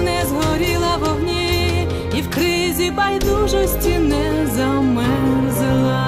любов не згоріла в вогні і в кризі байдужості не замерзла.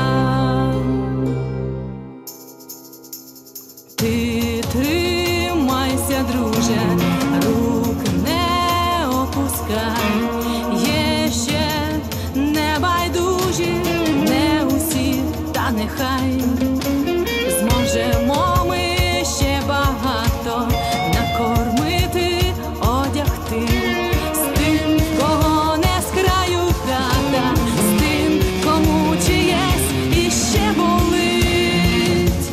Ти тримайся, друже, рук не опускай. Є ще небайдужі, не усі, та нехай. Зможемо ми ще багато накормити, одягти. З тим, кого не з краю хата, з тим, кому чиєсь іще болить.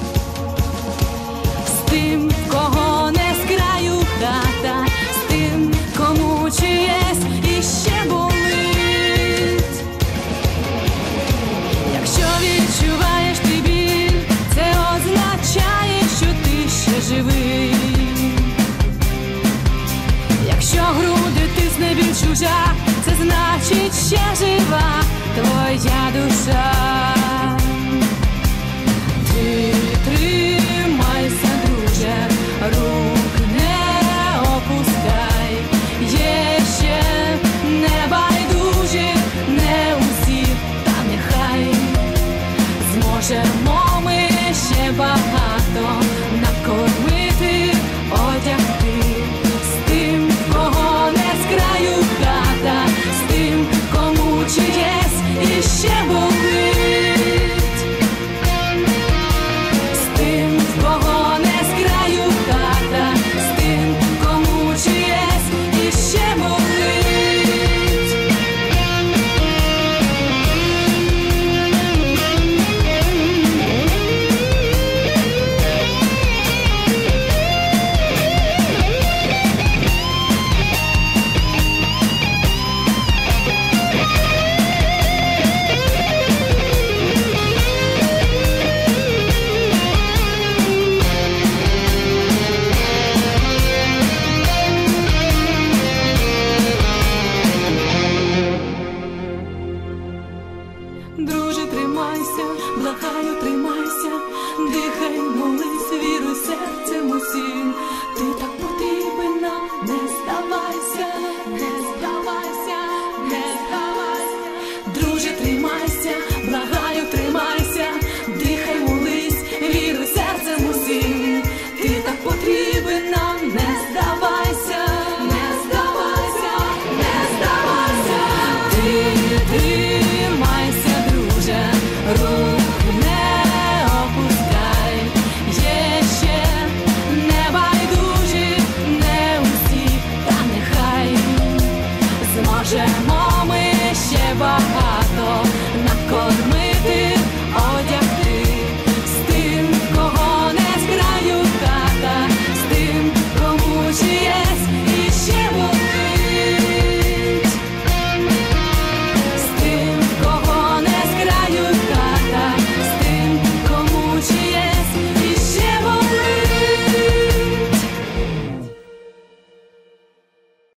З тим, кого не з краю хата, з тим, кому чиєсь іще болить. Якщо відчуваєш ти біль, це означає, що ти ще живий. Якщо груди тисне біль чужа, це значить ще жива твоя душа. Ти